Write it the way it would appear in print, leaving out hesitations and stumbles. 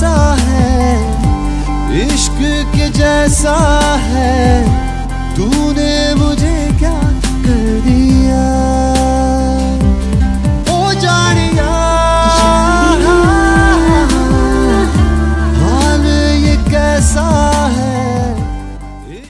ऐसा है, इश्क के जैसा है, तूने मुझे क्या कर दिया।